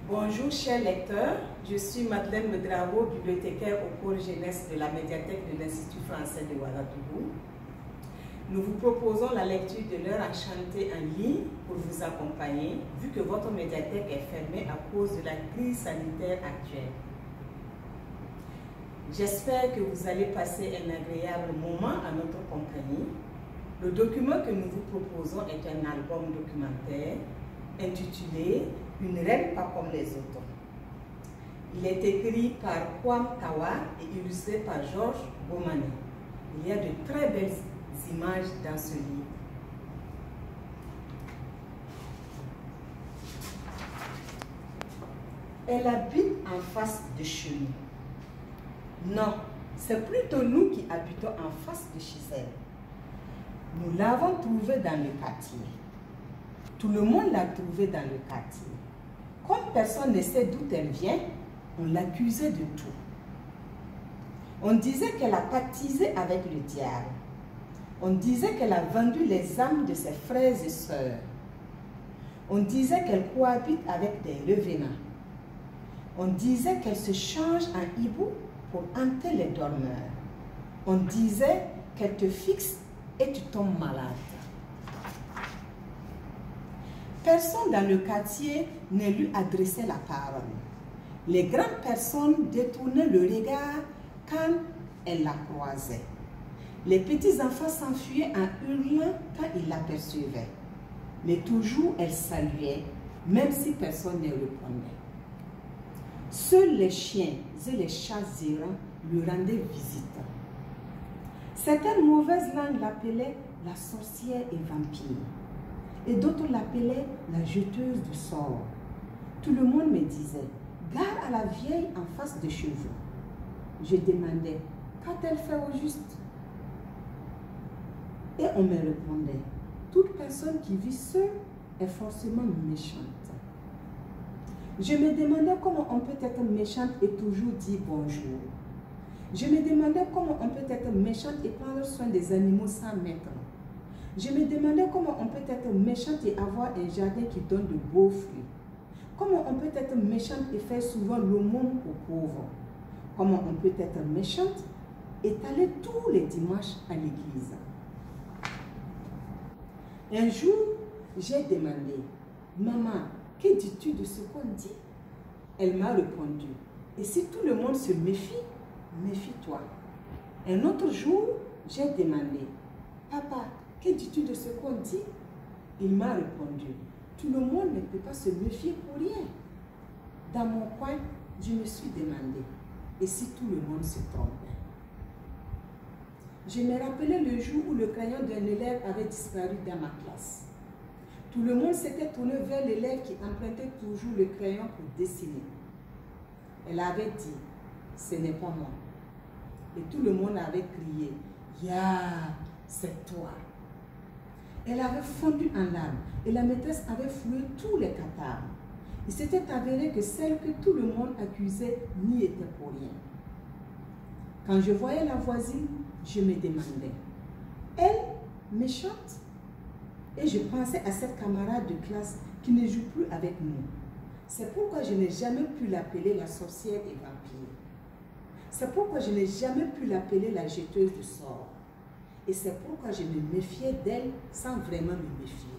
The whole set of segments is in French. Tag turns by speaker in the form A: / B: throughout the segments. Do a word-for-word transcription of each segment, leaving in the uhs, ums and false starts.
A: Bonjour chers lecteurs, je suis Madeleine Medrago, bibliothécaire au pôle jeunesse de la médiathèque de l'Institut français de Ouagadougou. Nous vous proposons la lecture de l'heure enchantée en ligne pour vous accompagner, vu que votre médiathèque est fermée à cause de la crise sanitaire actuelle. J'espère que vous allez passer un agréable moment à notre compagnie. Le document que nous vous proposons est un album documentaire intitulé « Une reine pas comme les autres ». Il est écrit par Kwam Tawa et illustré par Georges Bomani. Il y a de très belles images dans ce livre. Elle habite en face de chez nous. Non, c'est plutôt nous qui habitons en face de chez elle. Nous l'avons trouvée dans le quartier. Tout le monde l'a trouvée dans le quartier. Comme personne ne sait d'où elle vient, on l'accusait de tout. On disait qu'elle a pactisé avec le diable. On disait qu'elle a vendu les âmes de ses frères et sœurs. On disait qu'elle cohabite avec des revenants. On disait qu'elle se change en hibou pour hanter les dormeurs. On disait qu'elle te fixe et tu tombes malade. Personne dans le quartier ne lui adressait la parole. Les grandes personnes détournaient le regard quand elle la croisait. Les petits enfants s'enfuyaient en hurlant quand ils l'apercevaient. Mais toujours elle saluait, même si personne ne répondait. Seuls les chiens et les chats errants lui rendaient visite. Certaines mauvaises langues l'appelaient la sorcière et vampire, et d'autres l'appelaient la jeteuse de sorts. Tout le monde me disait, garde à la vieille en face de chez vous. Je demandais, qu'a-t-elle fait au juste? Et on me répondait, toute personne qui vit seule est forcément méchante. Je me demandais comment on peut être méchante et toujours dire bonjour. Je me demandais comment on peut être méchante et prendre soin des animaux sans maître. Je me demandais comment on peut être méchante et avoir un jardin qui donne de beaux fruits. Comment on peut être méchante et faire souvent l'aumône aux pauvres. Comment on peut être méchante et aller tous les dimanches à l'église. Un jour, j'ai demandé, « Maman, que dis-tu de ce qu'on dit ?» Elle m'a répondu, « Et si tout le monde se méfie, méfie-toi. » Un autre jour, j'ai demandé, « Papa, que dis-tu de ce qu'on dit ?» Il m'a répondu, « Tout le monde ne peut pas se méfier pour rien. » Dans mon coin, je me suis demandé, « Et si tout le monde se trompait ?» Je me rappelais le jour où le crayon d'un élève avait disparu dans ma classe. Tout le monde s'était tourné vers l'élève qui empruntait toujours le crayon pour dessiner. Elle avait dit, « Ce n'est pas moi. » Et tout le monde avait crié, « Ya, c'est toi. » Elle avait fondu en larmes et la maîtresse avait fouillé tous les cathares. Il s'était avéré que celle que tout le monde accusait n'y était pour rien. Quand je voyais la voisine, je me demandais, elle, méchante? Et je pensais à cette camarade de classe qui ne joue plus avec nous. C'est pourquoi je n'ai jamais pu l'appeler la sorcière et vampire. C'est pourquoi je n'ai jamais pu l'appeler la jeteuse de sorts. Et c'est pourquoi je me méfiais d'elle sans vraiment me méfier.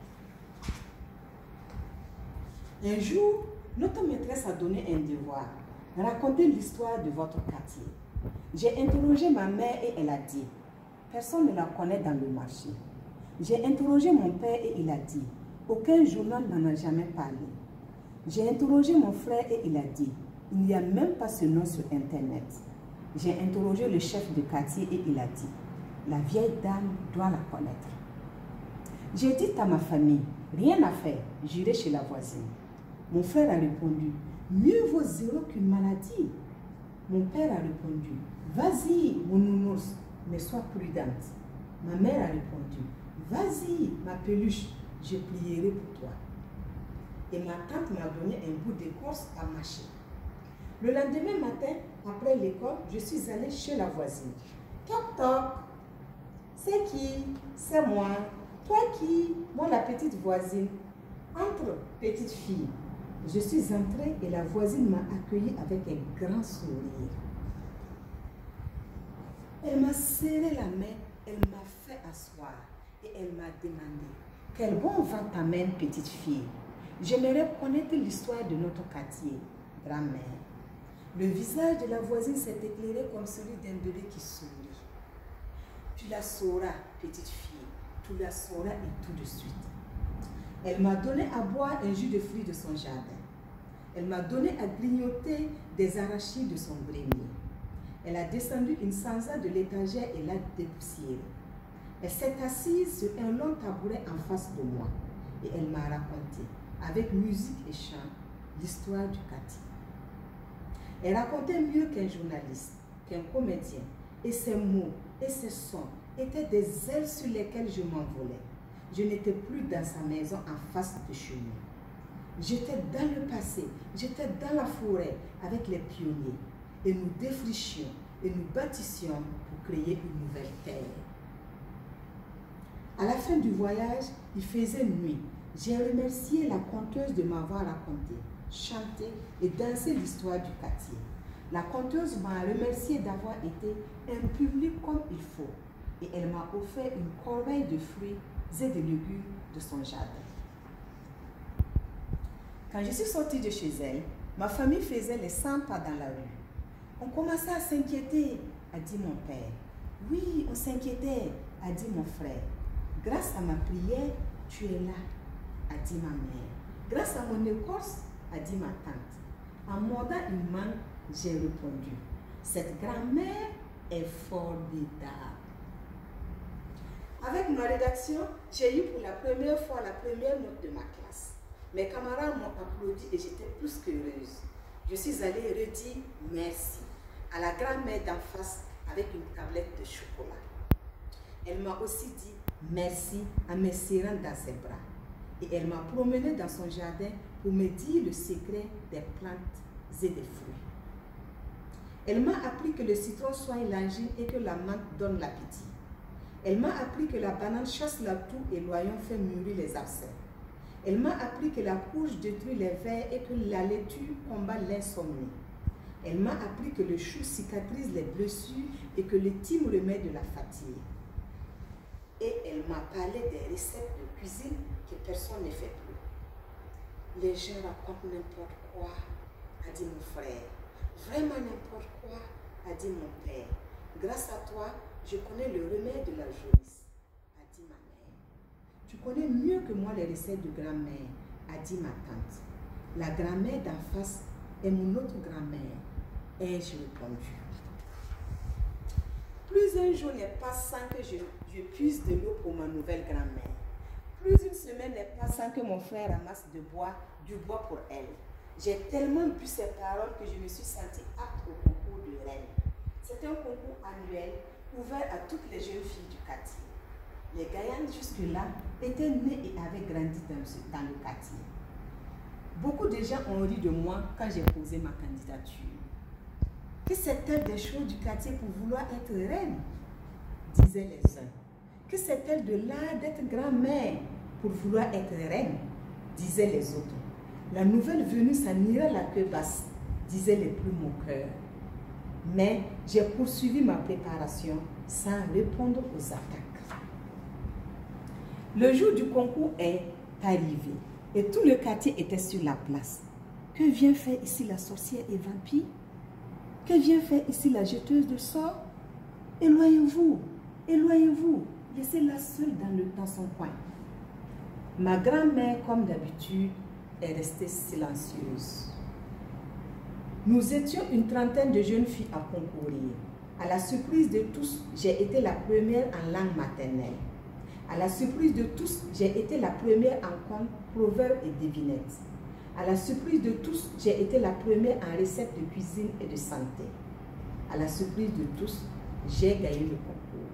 A: Un jour, notre maîtresse a donné un devoir, raconter l'histoire de votre quartier. J'ai interrogé ma mère et elle a dit, personne ne la connaît dans le marché. J'ai interrogé mon père et il a dit, aucun journal n'en a jamais parlé. J'ai interrogé mon frère et il a dit, il n'y a même pas ce nom sur Internet. J'ai interrogé le chef de quartier et il a dit, la vieille dame doit la connaître. J'ai dit à ma famille, rien à faire, j'irai chez la voisine. Mon frère a répondu, mieux vaut zéro qu'une maladie. Mon père a répondu, vas-y mon nounours, mais sois prudente. Ma mère a répondu, vas-y ma peluche, je plierai pour toi. Et ma tante m'a donné un bout d'écorce à mâcher. Le lendemain matin, après l'école, je suis allée chez la voisine. Toc toc. C'est qui? C'est moi. Toi qui? Moi la petite voisine. Entre, petite fille. Je suis entrée et la voisine m'a accueillie avec un grand sourire. Elle m'a serré la main, elle m'a fait asseoir et elle m'a demandé « Quel bon vent t'amène, petite fille? J'aimerais connaître l'histoire de notre quartier, grand-mère. » Le visage de la voisine s'est éclairé comme celui d'un bébé qui sourit. « Tu la sauras, petite fille, tu la sauras et tout de suite. » Elle m'a donné à boire un jus de fruits de son jardin. Elle m'a donné à grignoter des arachides de son grenier. Elle a descendu une sansa de l'étagère et l'a dépoussiérée. Elle s'est assise sur un long tabouret en face de moi et elle m'a raconté, avec musique et chant, l'histoire du quartier. Elle racontait mieux qu'un journaliste, qu'un comédien, et ses mots et ses sons étaient des ailes sur lesquelles je m'envolais. Je n'étais plus dans sa maison en face de chez nous. J'étais dans le passé, j'étais dans la forêt avec les pionniers et nous défrichions et nous bâtissions pour créer une nouvelle terre. À la fin du voyage, il faisait nuit. J'ai remercié la conteuse de m'avoir raconté, chanté et dansé l'histoire du quartier. La conteuse m'a remercié d'avoir été un public comme il faut et elle m'a offert une corbeille de fruits et de légumes de son jardin. Quand je suis sortie de chez elle, ma famille faisait les cent pas dans la rue. On commençait à s'inquiéter, a dit mon père. Oui, on s'inquiétait, a dit mon frère. Grâce à ma prière, tu es là, a dit ma mère. Grâce à mon écorce, a dit ma tante. En mordant une main, j'ai répondu. Cette grand-mère est formidable. Avec ma rédaction, j'ai eu pour la première fois la première note de ma classe. Mes camarades m'ont applaudi et j'étais plus qu'heureuse. Je suis allée redire merci à la grand-mère d'en face avec une tablette de chocolat. Elle m'a aussi dit merci en me serrant dans ses bras. Et elle m'a promenée dans son jardin pour me dire le secret des plantes et des fruits. Elle m'a appris que le citron soigne l'angine et que la menthe donne l'appétit. Elle m'a appris que la banane chasse la toux et l'oignon fait mûrir les abcès. Elle m'a appris que la courge détruit les vers et que la laitue combat l'insomnie. Elle m'a appris que le chou cicatrise les blessures et que le thym remet de la fatigue. Et elle m'a parlé des recettes de cuisine que personne ne fait plus. Les gens racontent n'importe quoi, a dit mon frère. Vraiment n'importe quoi, a dit mon père. Grâce à toi, je connais le remède de la jaunisse, a dit ma mère. Tu connais mieux que moi les recettes de grand-mère, a dit ma tante. La grand-mère d'en face est mon autre grand-mère, ai-je répondu. Plus un jour n'est pas sans que je, je puise de l'eau pour ma nouvelle grand-mère. Plus une semaine n'est pas sans que mon frère ramasse de bois, du bois pour elle. J'ai tellement bu ces paroles que je me suis sentie apte au concours de reine. C'est un concours annuel ouvert à toutes les jeunes filles du quartier. Les gaillardes jusque-là étaient nées et avaient grandi dans, ce, dans le quartier. Beaucoup de gens ont ri de moi quand j'ai posé ma candidature. Que c'est-elle des choses du quartier pour vouloir être reine, disaient les uns. Que c'est-elle de l'art d'être grand-mère pour vouloir être reine, disaient les autres. La nouvelle venue s'en ira la queue basse, disaient les plus moqueurs. Mais j'ai poursuivi ma préparation sans répondre aux attaques. Le jour du concours est arrivé et tout le quartier était sur la place. Que vient faire ici la sorcière et vampire? Que vient faire ici la jeteuse de sorts? Éloignez-vous, éloignez-vous, laissez-la seule dans, le, dans son coin. Ma grand-mère, comme d'habitude, est restée silencieuse. Nous étions une trentaine de jeunes filles à concourir. À la surprise de tous, j'ai été la première en langue maternelle. À la surprise de tous, j'ai été la première en contes, proverbes et devinettes. À la surprise de tous, j'ai été la première en recettes de cuisine et de santé. À la surprise de tous, j'ai gagné le concours.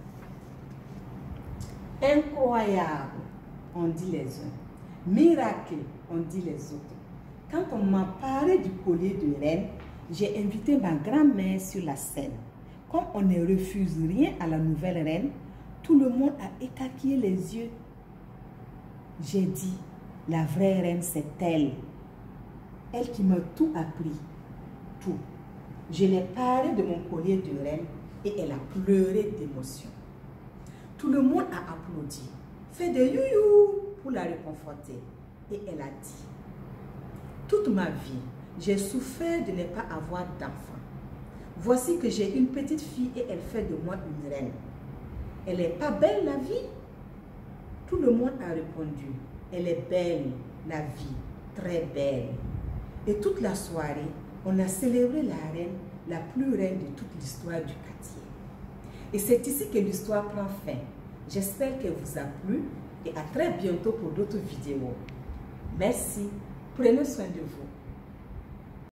A: Incroyable, ont dit les uns. Miracle, ont dit les autres. Quand on m'a parlé du collier de reine, j'ai invité ma grand-mère sur la scène. Comme on ne refuse rien à la nouvelle reine, tout le monde a écarquillé les yeux. J'ai dit, la vraie reine c'est elle. Elle qui m'a tout appris. Tout. Je l'ai parlé de mon collier de reine et elle a pleuré d'émotion. Tout le monde a applaudi, fait des youyou pour la réconforter. Et elle a dit, toute ma vie, j'ai souffert de ne pas avoir d'enfant. Voici que j'ai une petite fille et elle fait de moi une reine. Elle n'est pas belle la vie? Tout le monde a répondu, elle est belle, la vie, très belle. Et toute la soirée, on a célébré la reine, la plus reine de toute l'histoire du quartier. Et c'est ici que l'histoire prend fin. J'espère qu'elle vous a plu et à très bientôt pour d'autres vidéos. Merci, prenez soin de vous.